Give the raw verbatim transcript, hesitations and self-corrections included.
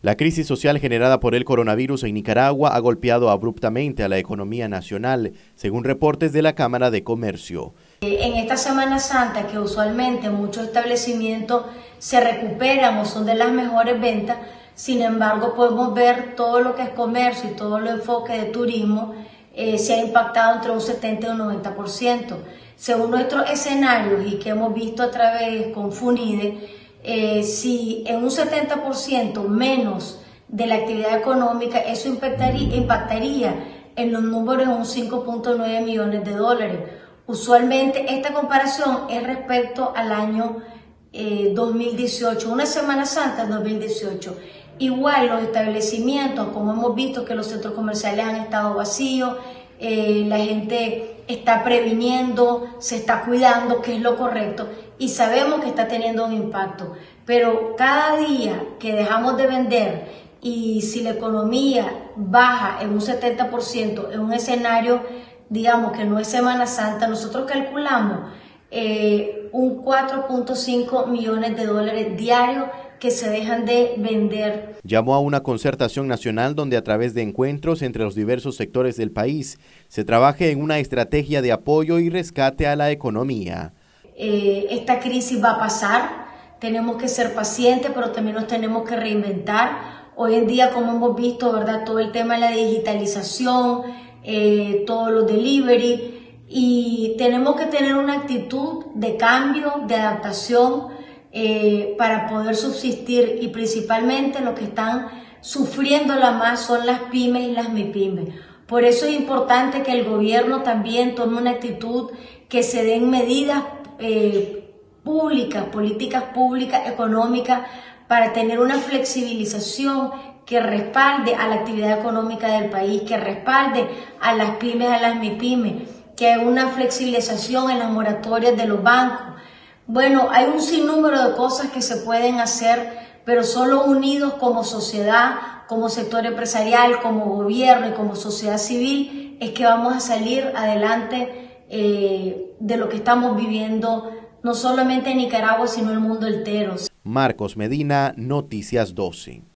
La crisis social generada por el coronavirus en Nicaragua ha golpeado abruptamente a la economía nacional, según reportes de la Cámara de Comercio. En esta Semana Santa, que usualmente muchos establecimientos se recuperan o son de las mejores ventas, sin embargo podemos ver todo lo que es comercio y todo el enfoque de turismo eh, se ha impactado entre un setenta y un noventa por ciento. Según nuestros escenarios y que hemos visto a través con FUNIDE, Eh, si en un setenta por ciento menos de la actividad económica, eso impactaría, impactaría en los números en un cinco punto nueve millones de dólares. Usualmente esta comparación es respecto al año eh, dos mil dieciocho, una Semana Santa dos mil dieciocho. Igual los establecimientos, como hemos visto que los centros comerciales han estado vacíos, eh, la gente está previniendo, se está cuidando, que es lo correcto, y sabemos que está teniendo un impacto, pero cada día que dejamos de vender y si la economía baja en un setenta por ciento en un escenario, digamos que no es Semana Santa, nosotros calculamos eh, un cuatro punto cinco millones de dólares diarios que se dejan de vender. Llamó a una concertación nacional donde a través de encuentros entre los diversos sectores del país se trabaje en una estrategia de apoyo y rescate a la economía. Eh, esta crisis va a pasar, tenemos que ser pacientes, pero también nos tenemos que reinventar. Hoy en día, como hemos visto, ¿verdad? Todo el tema de la digitalización, eh, todos los delivery, y tenemos que tener una actitud de cambio, de adaptación, eh, para poder subsistir, y principalmente los que están sufriéndola más son las pymes y las MIPYMES. Por eso es importante que el gobierno también tome una actitud, que se den medidas Eh, públicas, políticas públicas, económicas, para tener una flexibilización que respalde a la actividad económica del país, que respalde a las pymes, a las MIPYMES, que hay una flexibilización en las moratorias de los bancos. Bueno, hay un sinnúmero de cosas que se pueden hacer, pero solo unidos como sociedad, como sector empresarial, como gobierno y como sociedad civil, es que vamos a salir adelante Eh, de lo que estamos viviendo, no solamente en Nicaragua, sino en el mundo entero. Marcos Medina, Noticias doce.